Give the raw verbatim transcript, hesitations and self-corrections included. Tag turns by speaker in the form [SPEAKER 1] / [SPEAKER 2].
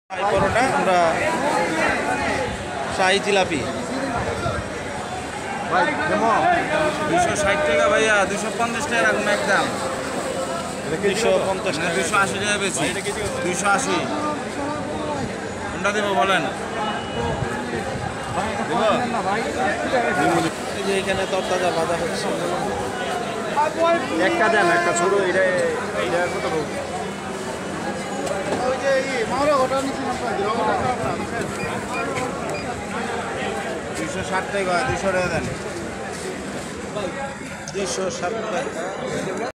[SPEAKER 1] পরোটা আমরা শাহি জিলাপি
[SPEAKER 2] দুশো ষাট টাকা ভাইয়া দুশো পঞ্চাশ টাকা এরকম একদম
[SPEAKER 1] দুশো পঞ্চাশ টাকা
[SPEAKER 2] দুশো আশি টাকা বেশি দুশো আশি কোনটা দেবো বলেন
[SPEAKER 1] এই যে এখানে তরতাজা ভাজা হচ্ছে
[SPEAKER 3] একটা দেন একটা ছোট এটা এইটা কত
[SPEAKER 2] দুশো ষাট টাকা দুশো টাকা দেন
[SPEAKER 1] দুইশো ষাট টাকা